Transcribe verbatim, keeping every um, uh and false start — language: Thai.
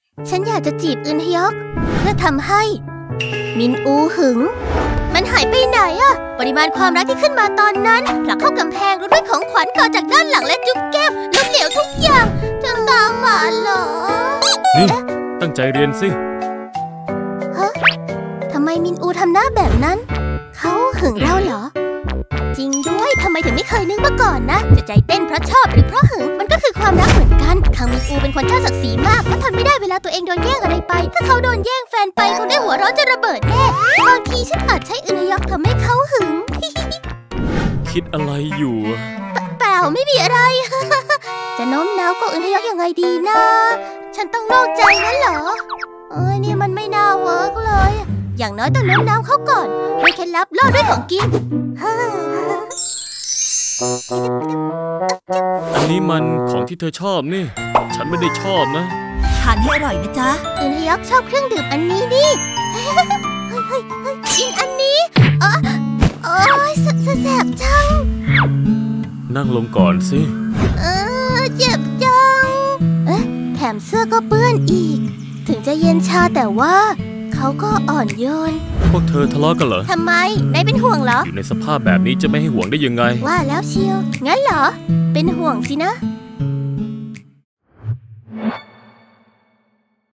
ฉันอยากจะจีบอึนฮยอกเพื่อทำให้มินอูหึงมันหายไปไหนอะปริมาณความรักที่ขึ้นมาตอนนั้นผลักเข้ากำแพงด้วยของขวัญก่อจากด้านหลังและจุ๊บแก้มล้มเหลวทุกอย่างจนตาฝาดเหรอนี่ตั้งใจเรียนสิฮะทำไมมินอูทำหน้าแบบนั้นเขาหึงเราเหรอจริงด้วยทำไมถึงไม่เคยนึกมาก่อนนะจะใจเต้นเพราะชอบหรือเพราะหึงมันก็คือความรักเหมือนกันคังมินอูเป็นคนเจ้าศักดิ์ศรีมากเขาทนไม่ได้เวลาตัวเองโดนแย่งอะไรไปถ้าเขาโดนแย่งแฟนไปคงได้หัวร้อนจะระเบิดแน่บางทีฉันอาจใช้อึนฮยอกทำให้เขาหึงคิดอะไรอยู่เปล่าไม่มีอะไรจะโน้มน้าวก็อึนฮยอกยังไงดีนะฉันต้องนอกใจงั้นเหรอเอ้ยนี่มันไม่น่าเวิร์กเลยอย่างน้อยต้องโน้มน้าวเขาก่อนด้วยเคล็ดลับล่อด้วยของกินอันนี้มันของที่เธอชอบนี่ฉันไม่ได้ชอบนะทานให้อร่อยนะจ๊ะอึนฮยอกชอบเครื่องดื่มอันนี้นี่กินอันนี้อ๋อโอ๊ยแสบจังนั่งลงก่อนสิเออเจ็บจังเอ๊ะแถมเสื้อก็เปื้อนอีกถึงจะเย็นชาแต่ว่าเขาก็อ่อนโยนพวกเธอทะเลาะกันเหรอทำไมนายเป็นห่วงเหรออยู่ในสภาพแบบนี้จะไม่ให้ห่วงได้ยังไงว่าแล้วเชียวงั้นเหรอเป็นห่วงสินะ